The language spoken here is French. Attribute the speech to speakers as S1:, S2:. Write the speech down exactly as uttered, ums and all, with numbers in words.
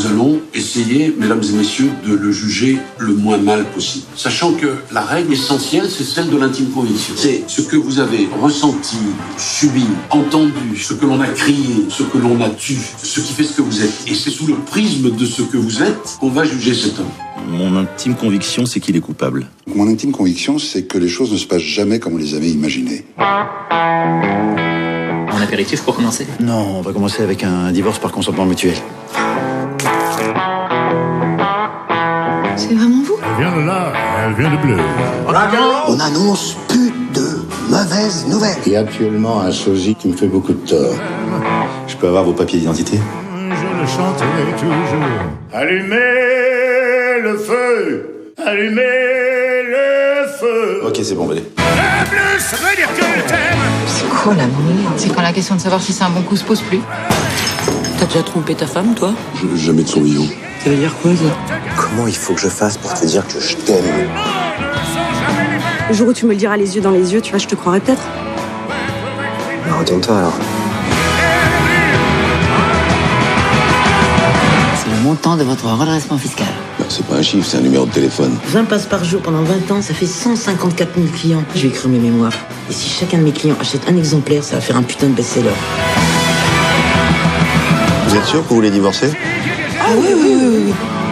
S1: allons essayer, mesdames et messieurs, de le juger le moins mal possible. Sachant que la règle essentielle, c'est celle de l'intime conviction. C'est ce que vous avez ressenti, subi, entendu, ce que l'on a crié, ce que l'on a tu, ce qui fait ce que vous êtes. Et c'est sous le prisme de ce que vous êtes qu'on va juger cet homme.
S2: Mon intime conviction, c'est qu'il est coupable.
S3: Mon intime conviction, c'est que les choses ne se passent jamais comme on les avait imaginées.
S4: Un apéritif pour commencer?
S5: Non, on va commencer avec un divorce par consentement mutuel.
S6: C'est vraiment vous?
S7: Elle vient de là, elle vient de bleu.
S8: On annonce plus de mauvaises nouvelles.
S9: Il y a actuellement un sosie qui me fait beaucoup de tort.
S5: Je peux avoir vos papiers d'identité?
S7: Je le chanterai toujours. Allumez le feu, allumez le feu.
S5: Ok, c'est bon, allez.
S7: Le bleu, ça veut dire que je t'aime.
S6: C'est quoi l'amour? C'est quand la question de savoir si c'est un bon coup se pose plus. T'as déjà trompé ta femme, toi?
S3: Je, jamais de son vivant.
S6: Ça veut dire quoi, ça?
S8: Comment il faut que je fasse pour te dire que je t'aime?
S10: Le jour où tu me le diras les yeux dans les yeux, tu vois, je te croirais peut-être.
S8: Bah, retourne-toi alors.
S6: C'est le montant de votre redressement fiscal.
S9: Bah, c'est pas un chiffre, c'est un numéro de téléphone.
S11: vingt passes par jour pendant vingt ans, ça fait cent cinquante-quatre mille clients. Je vais écrire mes mémoires. Et si chacun de mes clients achète un exemplaire, ça va faire un putain de best-seller.
S9: Vous êtes sûr que vous voulez divorcer?
S6: Ah oui, oui, oui, oui.